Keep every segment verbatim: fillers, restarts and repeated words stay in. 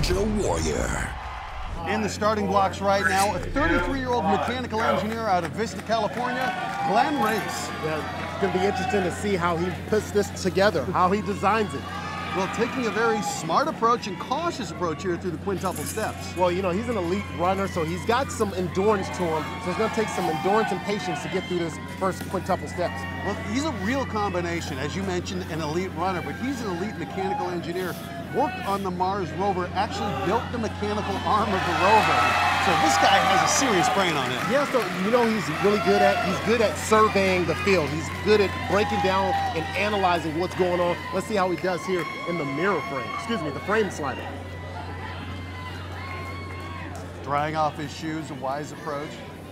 Ninja Warrior. In the starting blocks right now, a thirty-three-year-old mechanical engineer out of Venice, California, Glen Racz. Yeah, it's going to be interesting to see how he puts this together, how he designs it. Well, taking a very smart approach and cautious approach here through the quintuple steps. Well, you know, he's an elite runner, so he's got some endurance to him. So it's going to take some endurance and patience to get through this first quintuple steps. Well, he's a real combination. As you mentioned, an elite runner, but he's an elite mechanical engineer. Worked on the Mars rover, actually built the mechanical arm of the rover. So this guy has a serious brain on him. Yeah, so you know he's really good at, he's good at surveying the field. He's good at breaking down and analyzing what's going on. Let's see how he does here in the mirror frame, excuse me, the frame slider. Drying off his shoes, a wise approach.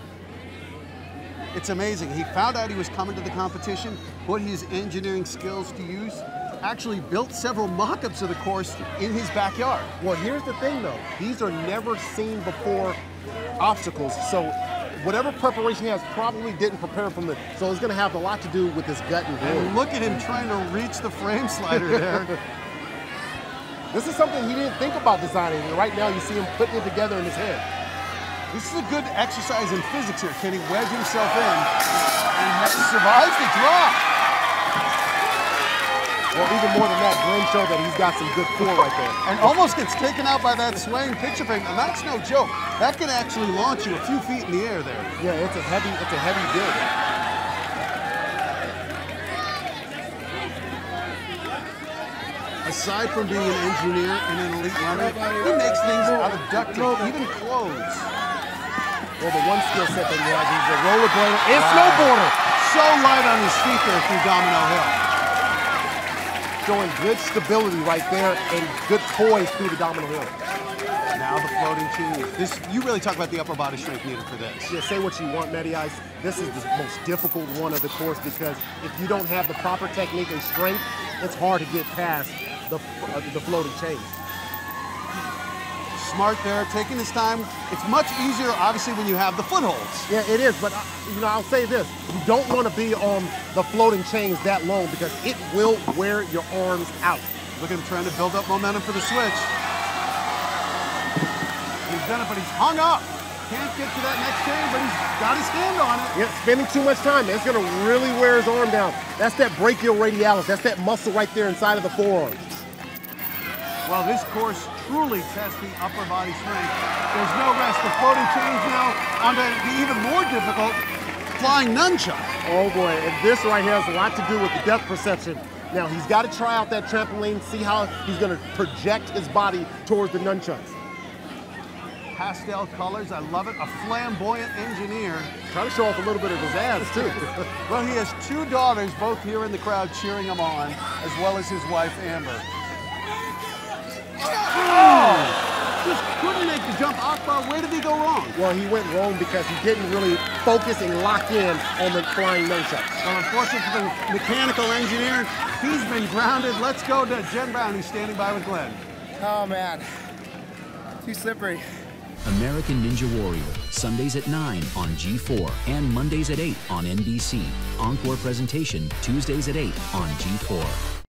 It's amazing. He found out he was coming to the competition, put his engineering skills to use, actually built several mock-ups of the course in his backyard. Well, here's the thing though, these are never seen before obstacles, so whatever preparation he has probably didn't prepare from the, so it's gonna have a lot to do with his gut and brain. And look at him trying to reach the frame slider there. This is something he didn't think about designing, and right now you see him putting it together in his head. This is a good exercise in physics here. Can he wedge himself in and survives the drop? Well, even more than that, Glen showed that he's got some good core right there. And almost gets taken out by that swaying picture frame, and that's no joke. That can actually launch you a few feet in the air there. Yeah, it's a heavy, it's a heavy build. Aside from being an engineer and an elite runner, he makes things out of duct tape, even clothes. Well, the one skill set that he has, he's a rollerblader and wow. snowboarder. So light on his feet there through Domino Hill. Showing good stability right there and good poise through the Domino Hill. Now the floating cheese. This, you really talk about the upper body strength needed for this. Yeah, say what you want, Matt Iseman. This is the most difficult one of the course because if you don't have the proper technique and strength, it's hard to get past the, uh, the floating chains. Smart there, taking his time. It's much easier, obviously, when you have the footholds. Yeah, it is, but uh, you know, I'll say this. You don't want to be on the floating chains that long because it will wear your arms out. Look at him trying to build up momentum for the switch. He's done it, but he's hung up. Can't get to that next chain, but he's got his hand on it. Yeah, spending too much time. It's going to really wear his arm down. That's that brachioradialis. That's that muscle right there inside of the forearm. Well, this course truly tests the upper body strength. There's no rest. The floating chains now onto the even more difficult flying nunchuck. Oh boy, and this right here has a lot to do with the depth perception. Now he's got to try out that trampoline, see how he's going to project his body towards the nunchucks. Pastel colors, I love it. A flamboyant engineer. Trying to show off a little bit of his abs too. Well, he has two daughters, both here in the crowd cheering him on, as well as his wife, Amber. Oh! Just couldn't make the jump. Akbar, where did he go wrong? Well, he went wrong because he didn't really focus and lock in on the flying nunchucks. Well, unfortunately for the mechanical engineer, he's been grounded. Let's go to Jen Brown, who's standing by with Glen. Oh, man. Too slippery. American Ninja Warrior, Sundays at nine on G four and Mondays at eight on N B C. Encore presentation, Tuesdays at eight on G four.